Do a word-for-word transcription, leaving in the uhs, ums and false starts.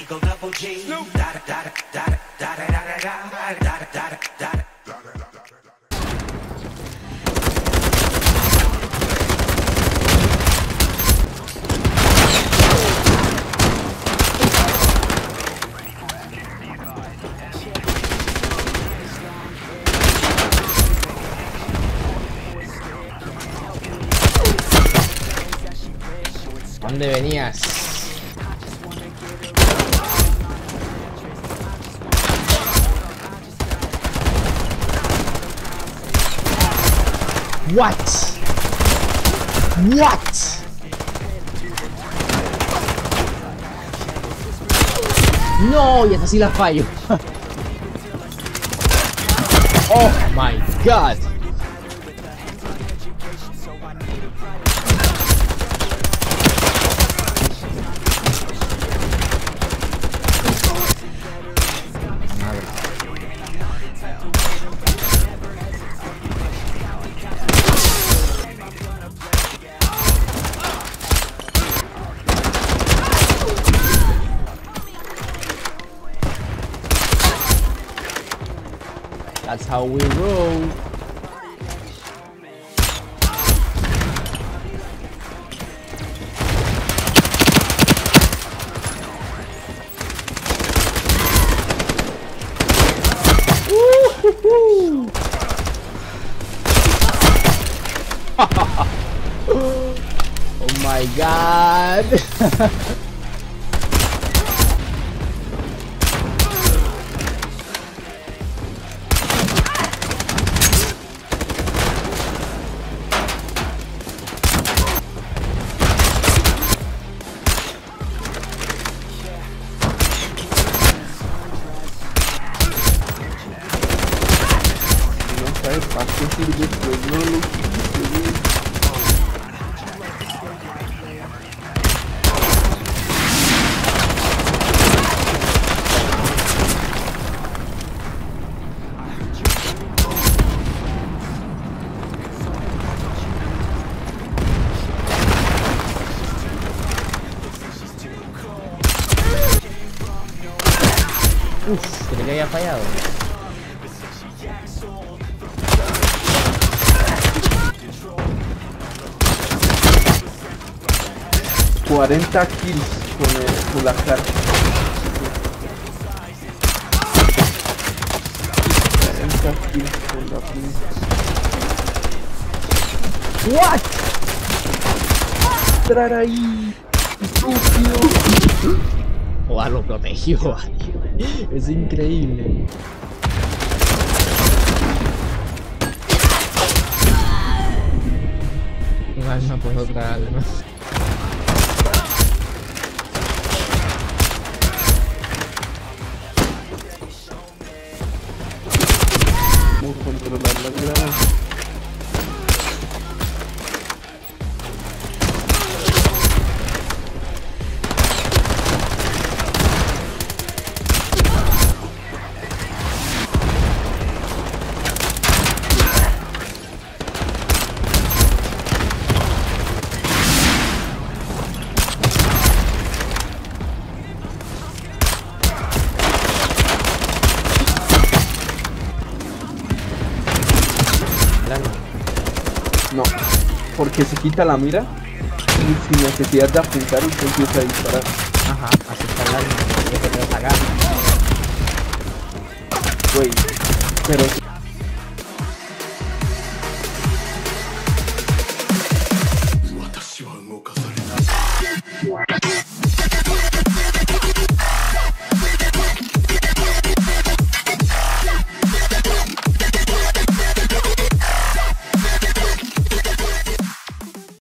¿Dónde venías? What? What? No, y esta sí la fallo. Oh my god. That's how we roll. Woo-hoo-hoo. Oh my god. É fácil tudo depois, não, não, Uf, creí que había fallado. cuarenta kills con, el, con la carta. cuarenta kills con la pinza. What? Entrar ahí. Estúpido. Joder, lo protegió. Es increíble. Un alma por otra alma. Vamos a controlar la grada. No, porque se quita la mira y sin necesidad de apuntar usted empieza a disparar. Ajá, así está el alma. Yo te quiero sacar. Güey, pero